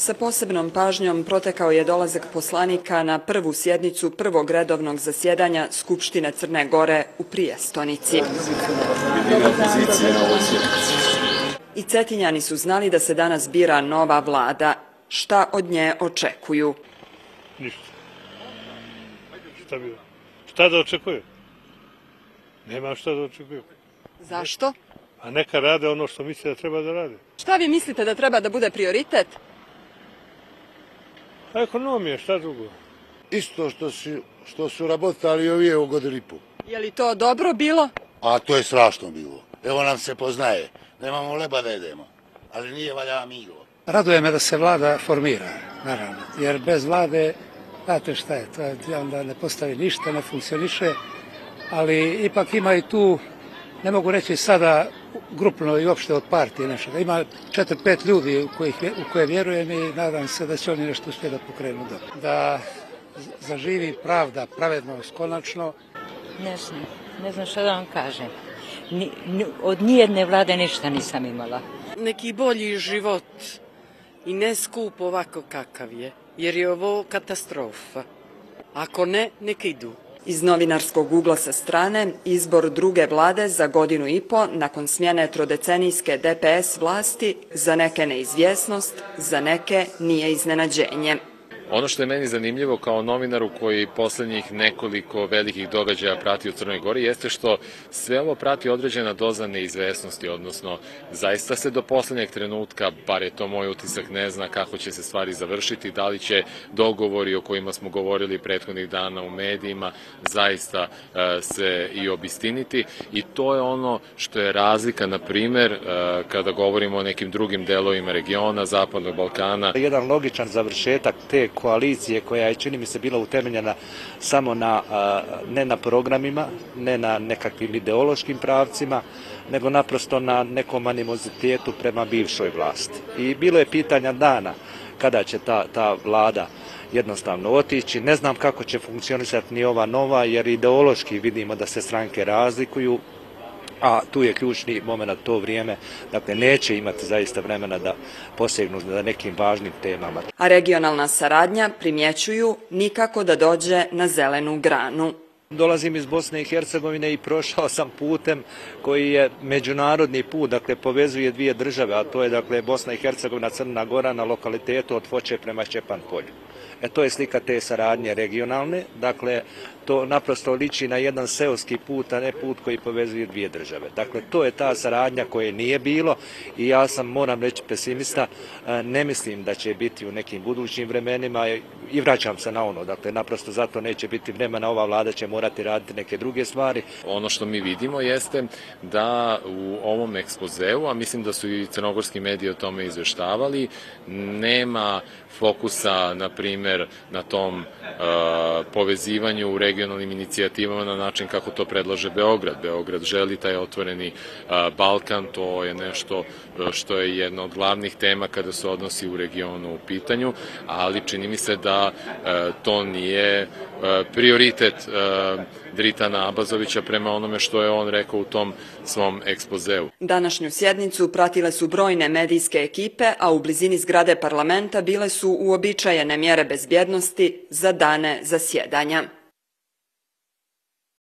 Sa posebnom pažnjom protekao je dolazak poslanika na prvu sjednicu prvog redovnog zasjedanja Skupštine Crne Gore u Prijestonici. I Cetinjani su znali da se danas bira nova vlada. Šta od nje očekuju? Ništa. Šta da očekuju? Nema šta da očekuju. Zašto? A neka rade ono što misle da treba da rade. Šta vi mislite da treba da bude prioritet? Ekonomija, šta drugo? Isto što su rabotali ovi u godinu i pol. Je li to dobro bilo? A to je strašno bilo. Evo nam se poznaje. Nemamo leba da jedemo. Ali nije valja amigo. Raduje me da se vlada formira, naravno. Jer bez vlade, znate šta je, to onda ne postavi ništa, ne funkcioniše. Ali ipak ima i tu, ne mogu reći sada grupno i uopšte od partije nešega. Ima 4-5 ljudi u koje vjerujem i nadam se da će oni nešto uspjeti da pokrenu dobro. Da zaživi pravda, pravednost konačno. Ne znam šta da vam kažem. Od nijedne vlade ništa nisam imala. Neki bolji život i ne skup ovako kakav je, jer je ovo katastrofa. Ako ne, neka idu. Iz novinarskog ugla sa strane, izbor druge vlade za godinu i po nakon smjene trodecenijske DPS vlasti za neke neizvjesnost, za neke nije iznenađenje. Ono što je meni zanimljivo kao novinaru koji posljednjih nekoliko velikih događaja prati u Crnoj Gori jeste što sve ovo prati određena doza neizvesnosti, odnosno zaista se do posljednjeg trenutka, bar je to moj utisak, ne zna kako će se stvari završiti, da li će dogovori o kojima smo govorili prethodnih dana u medijima zaista se i obistiniti i to je ono što je razlika, na primjer, kada govorimo o nekim drugim delovima regiona, Zapadnog Balkana. Jedan logičan završetak te koalicije koja je, čini mi se, bila utemeljena samo ne na programima, ne na nekakvim ideološkim pravcima, nego naprosto na nekom animozitetu prema bivšoj vlasti. I bilo je pitanja dana kada će ta vlada jednostavno otići. Ne znam kako će funkcionisati ni ova nova, jer ideološki vidimo da se stranke razlikuju, a tu je ključni moment to vrijeme, dakle neće imati zaista vremena da posegnu za nekim važnim temama. A regionalna saradnja, primjećuju, nikako da dođe na zelenu granu. Dolazim iz Bosne i Hercegovine i prošao sam putem koji je međunarodni put, dakle povezuje dvije države, a to je dakle Bosna i Hercegovina, Crna Gora na lokalitetu od Foče prema Čepanpolju. To je slika te saradnje regionalne, dakle to naprosto liči na jedan seoski put, a ne put koji povezuje dvije države. Dakle, to je ta saradnja koje nije bilo i ja sam, moram reći, pesimista, ne mislim da će biti u nekim budućim vremenima i vraćam se na ono, dakle, naprosto zato neće biti vremena, ova vlada će morati raditi neke druge stvari. Ono što mi vidimo jeste da u ovom ekspozeu, a mislim da su i crnogorski mediji o tome izveštavali, nema fokusa, na primjer, na tom povezivanju u regionalnim inicijativama na način kako to predlaže Beograd. Beograd želi taj otvoreni Balkan, to je nešto što je jedna od glavnih tema kada se odnosi u regionu u pitanju, ali čini mi se da to nije prioritet Dritana Abazovića prema onome što je on rekao u tom svom ekspozeu. Današnju sjednicu pratile su brojne medijske ekipe, a u blizini zgrade parlamenta bile su uobičajene mjere bezbjednosti za dane zasjedanja.